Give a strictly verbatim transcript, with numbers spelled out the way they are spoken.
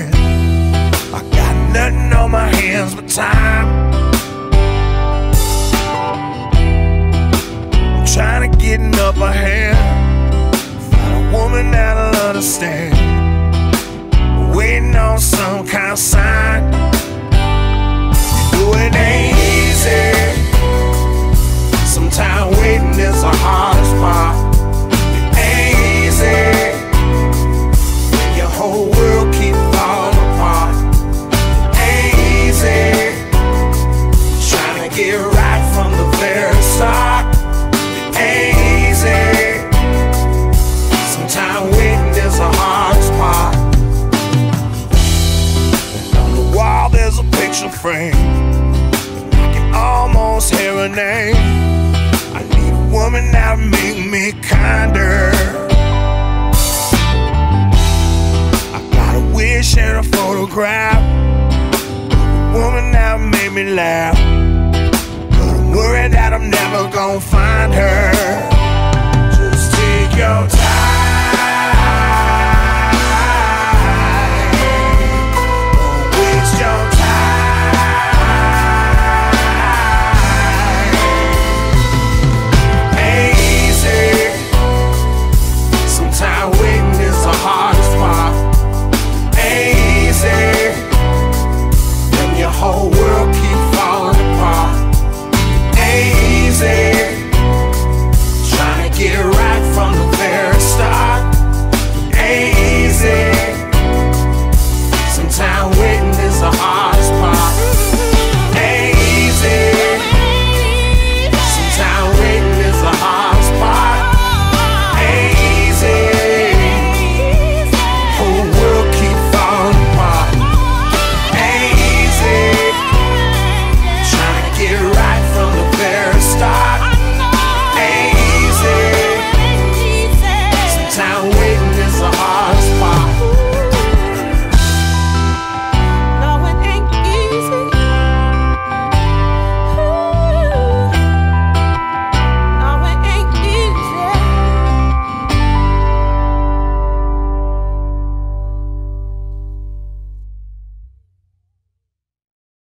understand. I got nothing on my hands but time. I'm trying to get an upper hand, find a woman that'll understand. Waiting on some kind of sign. You know it ain't easy. Sometimes waiting is the hardest part. It ain't easy when your whole world keeps falling apart. It ain't easy trying to get right from the very start. It ain't easy. Sometimes waiting is the hardest part. And on the wall there's a picture frame, and I can almost hear her name. I need a woman that'll make me kinder. I got a wish and a photograph, a woman that'll make me laugh, but I'm worried that I'm never gonna find her. Just take your time.